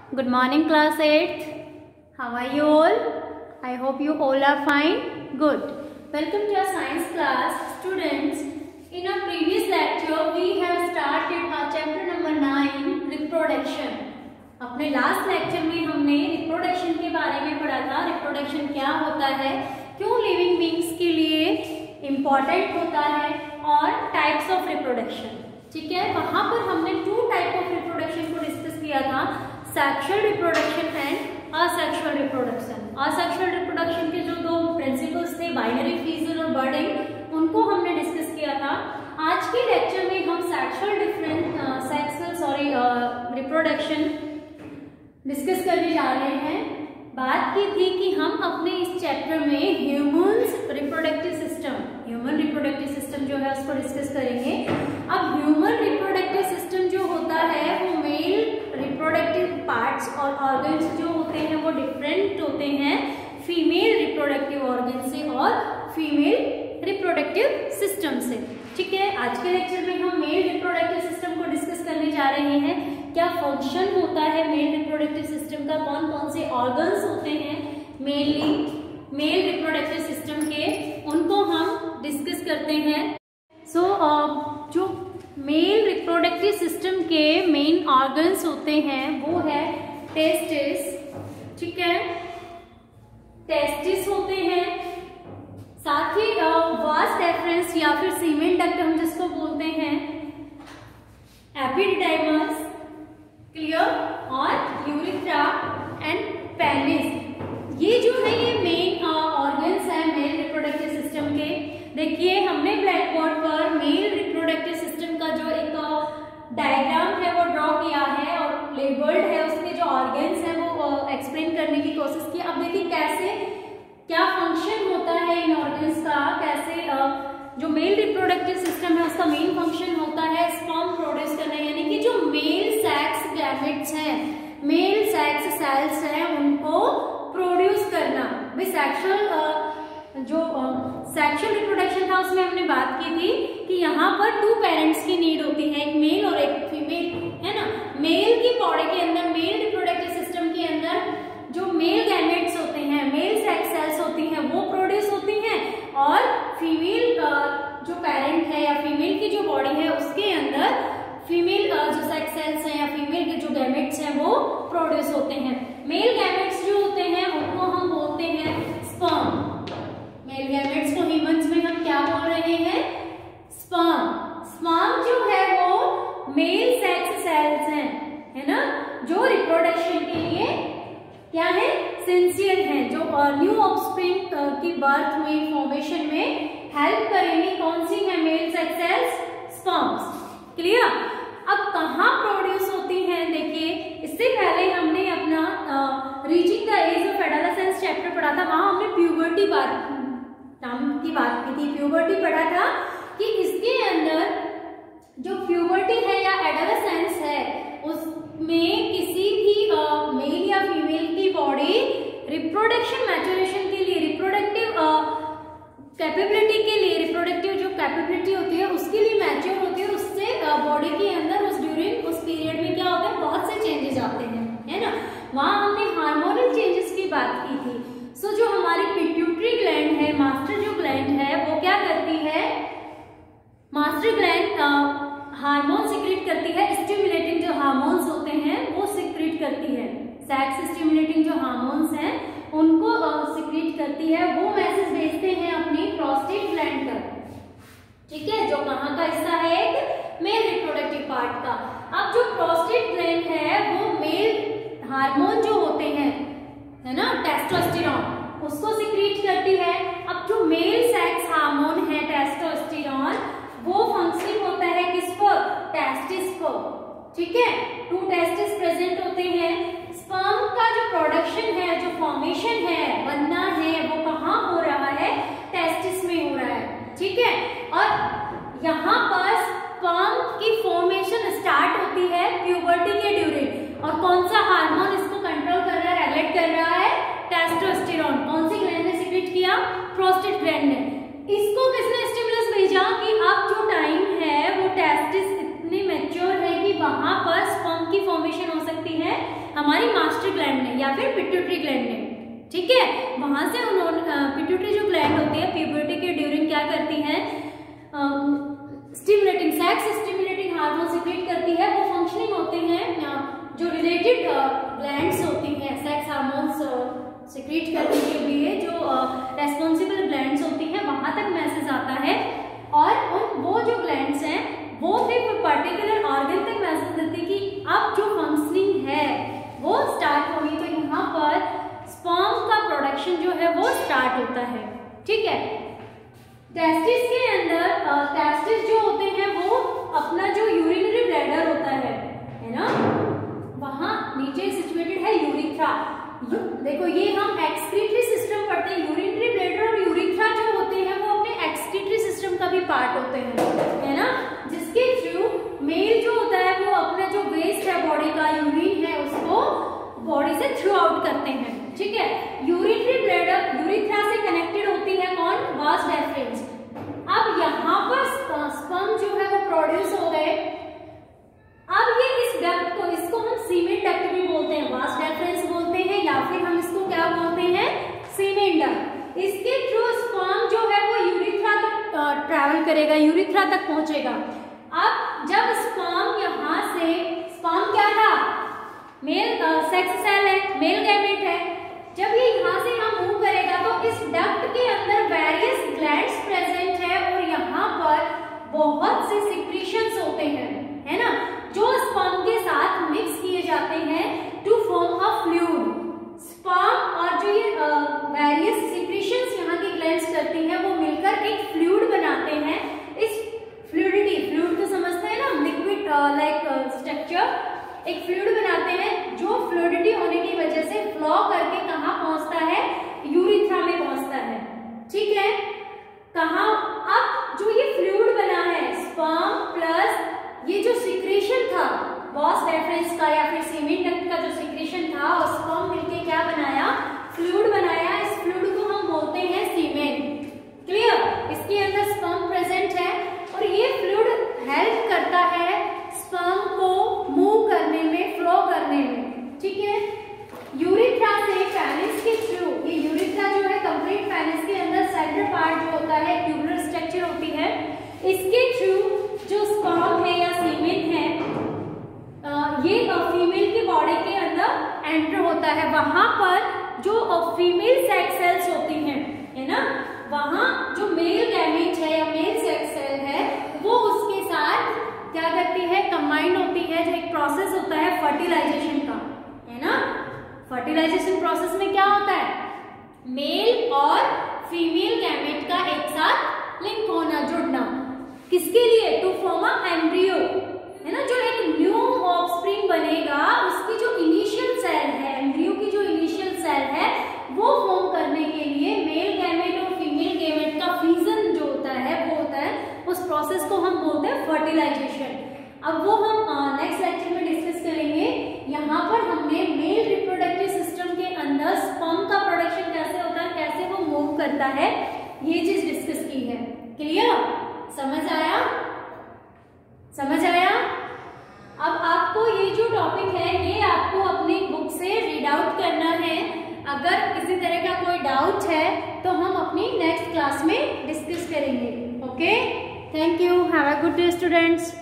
Good morning, class 8th. How are you all? I hope you all are fine. Good. Welcome to our science class. Students, in our previous lecture, we have started our chapter number 9, reproduction. अपने last lecture में हमने reproduction के बारे में पढ़ा था. Reproduction क्या होता है, क्यों लिविंग बींग्स के लिए इम्पॉर्टेंट होता है और टाइप्स ऑफ रिप्रोडक्शन. ठीक है, वहां पर हमने 2 टाइप ऑफ रिप्रोडक्शन को डिस्कस किया था, sexual reproduction and asexual reproduction. Asexual reproduction के जो 2 प्रिंसिपल्स थे, बाइनरी फ्यूजन और बर्डिंग, उनको हमने डिस्कस किया था. आज के लेक्चर में हम रिप्रोडक्शन डिस्कस करने जा रहे हैं. बात की थी कि हम अपने इस चैप्टर में ह्यूमन रिप्रोडक्टिव सिस्टम जो है उसको डिस्कस करेंगे. अब ह्यूमन रिप्रोडक्टिव सिस्टम जो होता है वो मेल रिप्रोडक्टिव पार्ट्स और ऑर्गन्स जो होते हैं वो डिफरेंट होते हैं फीमेल रिप्रोडक्टिव ऑर्गन से और फीमेल रिप्रोडक्टिव सिस्टम से. ठीक है, आज के लेक्चर में हम मेल रिप्रोडक्टिव सिस्टम को डिस्कस करने जा रहे हैं. क्या फंक्शन होता है मेल रिप्रोडक्टिव सिस्टम का, कौन कौन से ऑर्गन्स होते हैं मेल रिप्रोडक्टिव सिस्टम के, उनको हम डिस्कस करते हैं. जो मेल रिप्रोडक्टिव सिस्टम के मेन ऑर्गन्स होते हैं वो है टेस्टिस. ठीक है, टेस्टिस होते हैं, साथ ही वास डेफरेंस या फिर सीमेन डक्ट हम जिसको बोलते हैं, एपिडिडाइमस, क्लियर, और यूरिथ्रा एंड पेनिस. ये जो है ये मेन ऑर्गन्स है मेल रिप्रोडक्टिव सिस्टम के. देखिए हमने ब्लैक बोर्ड पर मेल रिप्रोडक्टिव सिस्टम का जो एक डायग्राम है वो ड्रॉ किया है और लेबल्ड है, उसके जो ऑर्गन्स हैं वो एक्सप्लेन करने की कोशिश की. अब देखिए कैसे क्या फंक्शन होता है इन ऑर्गन्स का, कैसे जो मेल रिप्रोडक्टिव सिस्टम है उसका मेन फंक्शन होता है स्पर्म प्रोड्यूस करना, यानी कि जो मेल सेक्स गैमेट्स हैं, मेल सेक्स सेल्स हैं, उनको प्रोड्यूस करना. भाई सेक्सुअल रिप्रोडक्शन था उसमें हमने बात की थी कि यहाँ पर 2 पेरेंट्स की नीड होती है, एक मेल और एक फीमेल, है ना. मेल की बॉडी के अंदर, मेल रिप्रोडक्टिव सिस्टम के अंदर जो मेल गैमेट्स होते हैं, मेल सेक्स सेल्स होती हैं, वो प्रोड्यूस होती हैं, और फीमेल जो पेरेंट है या फीमेल की जो बॉडी है उसके अंदर फीमेल जो सेक्स सेल्स हैं या फीमेल के जो गैमेट्स हैं वो प्रोड्यूस होते हैं. मेल गैमेट्स जो होते हैं उनको हम बोलते हैं स्पर्म. मेल गैमेट्स को ह्यूमंस में हम क्या बोल रहे हैं, स्पर्म. स्पर्म जो है वो मेल सेक्स सेल्स हैं, है ना, जो रिप्रोडक्शन के लिए क्या है, सिंसियर है, जो न्यू ऑफस्प्रिंग की बर्थ में, फॉर्मेशन में हेल्प करेंगी. कौन सी है, male sex cells, sperms. Clear. अब कहाँ प्रोड्यूस होती हैं, देखिए इससे पहले हमने अपना reaching the age of adolescence chapter पढ़ा था, वहां हमने प्यूबर्टी नाम की बात की थी. प्यूबर्टी पढ़ा था कि इसके अंदर जो प्यूबर्टी है या एडोलेसेंस है उसमें किसी भी मेल या फीमेल की बॉडी रिप्रोडक्शन मैच्योरेशन के लिए, रिप्रोडक्टिव कैपेबिलिटी के लिए, रिप्रोडक्टिव जो कैपेबिलिटी होती है उसके लिए मैच्योर होती है. उससे बॉडी के अंदर उस पीरियड में क्या होता है, बहुत से चेंजेस आते हैं, है ना. वहां हमने हार्मोनल चेंजेस की बात की थी. सो जो हमारी पिट्यूटरी ग्लैंड है, मास्टर जो ग्लैंड है, वो क्या करती है, मास्टर ग्लैंड हार्मोन सिक्रेट करती है. स्टिमुलेटिंग जो हार्मोन्स होते हैं वो सिक्रेट करती है, सेक्स स्टिमुलेटिंग जो हार्मोन्स हैं उनको सिक्रेट करती है. वो मैसेज भेजते हैं अपनी प्रोस्टेट ग्लैंड तक. ठीक है, जो कहाँ का हिस्सा है, एक मेल रिप्रोडक्टिव पार्ट का. अब जो प्रोस्टेट ग्लैंड है वो मेल हार्मोन जो होते हैं, है ना, टेस्टोस्टेरोन, उसको सिक्रेट करती है. अब जो मेल सेक्स हार्मोन है टेस्टोस्टेरोन, वो फंक्शनिंग होता है किस पर, टेस्टिस को. ठीक है, 2 टेस्टिस प्रेजेंट होते हैं. स्पर्म का जो प्रोडक्शन है, जो फॉर्मेशन है, बनना है, वो कहाँ हो रहा है, टेस्टिस में हो रहा है. ठीक है, और यहाँ पर स्पर्म की फॉर्मेशन स्टार्ट होती है प्यूबर्टी के ड्यूरिंग. और कौन सा हार्मोन इसको कंट्रोल कर रहा है, रेगुलेट कर रहा है, टेस्टोस्टेरोन. कौन सी ग्लैंड ने सिक्रेट किया, प्रोस्टेट ग्लैंड ने. इसको किसने स्टिमुलस भेजा कि अब जो टाइम है वो टेस्टिस इतनी मैच्योर है कि वहां पर स्पर्म की फॉर्मेशन हो सकती है, हमारी मास्टर ग्लैंड ने या फिर पिट्यूटरी ग्लैंड ने, ठीक है। वहां से उन्होंने पिट्यूटरी जो ग्लैंड होती है प्यूबर्टी के ड्यूरिंग क्या करती है, stimulating sex stimulating hormone secrete करती है। वो फंक्शनिंग होते हैं जो रिलेटेड ग्लैंड्स होती हैं सेक्स हार्मोन्स सिक्रीट करने के लिए, जो रेस्पॉन्सिबल ग्लैंड्स होती हैं वहां तक मैसेज आता है और वो जो ग्लैंड्स हैं वो फिर पर्टिकुलर ऑर्गन तक मैसेज देती कि अब जो फंक्शनिंग है वो स्टार्ट होगी। तो यहाँ पर स्पर्म का प्रोडक्शन जो है वो स्टार्ट होता है, ठीक है। टेस्टिस के अंदर टेस्टिस जो होते हैं वो अपना जो यूरिनरी ब्लैडर होता है ना, वहां नीचे सिचुएटेड है यूरिथ्रा। देखो ये हम एक्सक्रीटरी सिस्टम पढ़ते हैं, यूरिनरी ब्लैडर और यूरिथ्रा जो होते हैं वो अपने एक्सक्रीटरी सिस्टम का भी पार्ट होते हैं, है ना, जिसके थ्रू मेल जो होता है वो अपना जो वेस्ट है बॉडी का, यूरिन है, उसको बॉडी से थ्रू आउट करते हैं, ठीक है। यूरिनरी ब्लैडर यूरिथ्रा से कनेक्टेड होती है कौन, वास डेफरेंस। अब यहाँ पर स्पर्म जो है वो प्रोड्यूस हो गए। अब ये इस डक्ट को, इसको हम सीमेन डक्ट भी बोलते हैं, वास डेफरेंस बोलते हैं, या फिर हम इसको क्या बोलते हैं, सीमेन डक्ट। इसके थ्रू स्पर्म जो है वो यूरिथ्रा तक ट्रैवल करेगा, यूरिथ्रा तक पहुंचेगा। अब जब स्पर्म यहाँ से, स्पर्म क्या था, मेल सेक्स सेल है, मेल गैमेट है, जब ये यहाँ से यहाँ मूव करेगा तो इस डक्ट के अंदर वेरियस ग्लैंड्स प्रेजेंट है और यहाँ पर बहुत से सिक्रीशंस होते हैं, है ना, जो स्पर्म के साथ मिक्स किए जाते हैं to form a fluid. Sperm और जो ये वेरियस सिक्रीशंस यहाँ की ग्लैंड्स करती हैं वो मिलकर एक फ्लूइड बनाते हैं। इस फ्लूइडिटी, फ्लूइड तो समझते हैं ना, लिक्विड लाइक स्ट्रक्चर, एक फ्लूइड बनाते हैं जो फ्लूइडिटी होने की वजह से फ्लो करके कहाँ पहुंचता है, यूरिथ्रा में पहुंचता है, ठीक है। कहाँ, अब जो ये फ्लूइड बना है स्पर्म प्लस ये जो सिक्रेशन था वास डेफरेंस का या फिर सीमेन डक्ट का जो सिक्रेशन था और स्पर्म मिलके क्या बनाया, फ्लूइड बनाया। इस फ्लूइड को हम बोलते हैं सीमेन, क्लियर। इसके अंदर स्पर्म प्रेजेंट है और ये फ्लूइड हेल्प करता है स्पर्म को मूव करने में, फ्लो करने में, ठीक है। यूरिथ्रा से पेनिस के थ्रू, ये यूरिथ्रा जो है कंप्लीट पेनिस के अंदर सेंट्रल पार्ट जो होता है, ट्यूबुलर स्ट्रक्चर होती है, इसके थ्रू जो स्पर्म है या सीमेन है ये फीमेल की बॉडी के अंदर एंटर होता है। वहां पर जो फीमेल सेक्स सेल्स होती हैं, है ना, वहां जो मेल गैमेट है या मेल सेक्स सेल है वो उसके साथ क्या करती है, कंबाइंड होती है, जो एक प्रोसेस होता है फर्टिलाइजेशन का, है ना। फर्टिलाइजेशन प्रोसेस में क्या होता है, मेल और फीमेल गैमेट का एक साथ लिंक होना, जुड़ना, किसके लिए, टू फॉर्म अ एम्ब्रियो, है ना, जो एक न्यू ऑफस्प्रिंग बनेगा, उसकी जो इनिशियल सेल है, एम्ब्रियो की जो इनिशियल सेल है वो फॉर्म करने के लिए मेल गैमेट और फीमेल गैमेट का फ्यूजन जो होता है वो होता है, उस प्रोसेस को हम बोलते हैं फर्टिलाइजेशन। अब वो हम नेक्स्ट लेक्चर में डिस्कस करेंगे। यहाँ पर हमने मेल रिप्रोडक्टिव सिस्टम के अंदर स्पर्म का प्रोडक्शन कैसे होता है, कैसे वो मूव करता है, ये चीज डिस्कस की है। क्लियर, समझ आया, समझ आया। अब आपको ये जो टॉपिक है ये आपको अपनी बुक से रीड आउट करना है। अगर किसी तरह का कोई डाउट है तो हम अपनी नेक्स्ट क्लास में डिस्कस करेंगे। Okay, thank you, have a good day students.